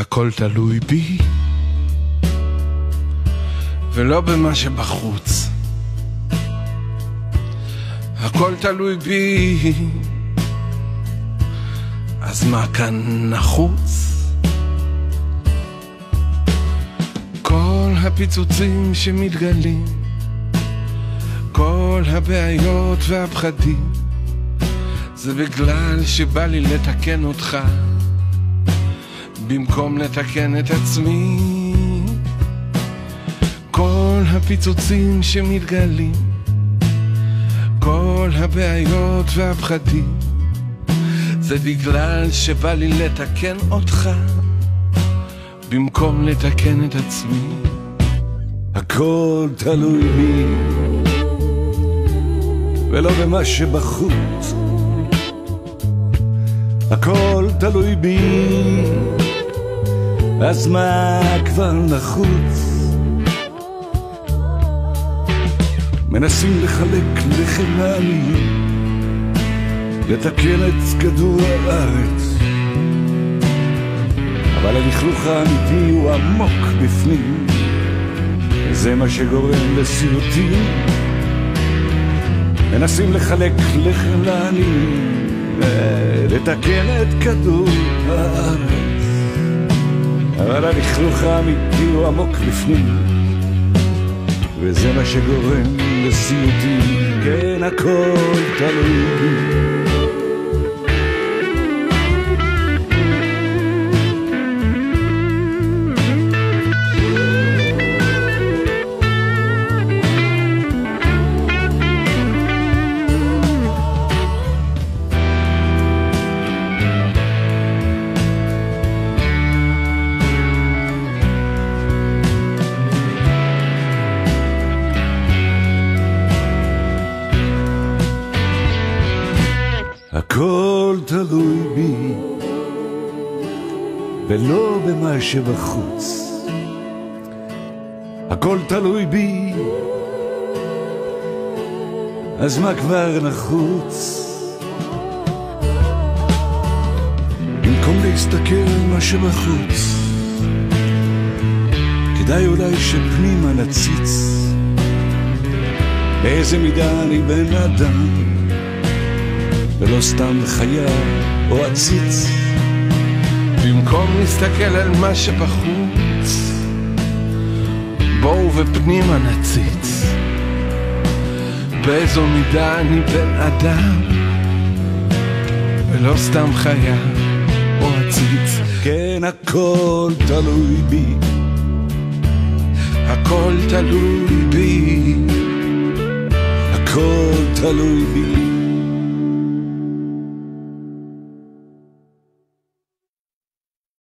הכל תלוי בי ולא במה שבחוץ. הכל תלוי בי, אז מה כאן נחוץ? כל הפיצוצים שמתגלים, כל הבעיות והפחדים, זה בגלל שבא לי לתקן אותך במקום לתקן את עצמי. כל הפיצוצים שמתגלים, כל הבעיות והפחדים, זה בגלל שבא לי לתקן אותך במקום לתקן את עצמי. הכל תלוי בי ולא במה שבחוץ. הכל תלוי בי, אז מה כבר נחוץ? מנסים לחלק לחם לעניים, לתקן את כדור הארץ, אבל הלכלוך האמיתי הוא עמוק בפנים, זה מה שגורם לסיוטים. מנסים לחלק לחם לעניים, לתקן את כדור הארץ, אבל הלכלוך האמיתי הוא עמוק בפנים, וזה מה שגורם לסיוטים. כן, הכל תלוי בי. הכל תלוי בי ולא במה שבחוץ. הכל תלוי בי, אז מה כבר נחוץ? במקום להסתכל על מה שבחוץ, כדאי אולי שפנימה נציץ באיזה מידה אני בן אדם ולא סתם חיה או עציץ. במקום להסתכל על מה שבחוץ, בואו ופנימה נציץ באיזו מידה אני בן אדם ולא סתם חיה או עציץ. כן, הכל תלוי בי, הכל תלוי בי, הכל תלוי בי.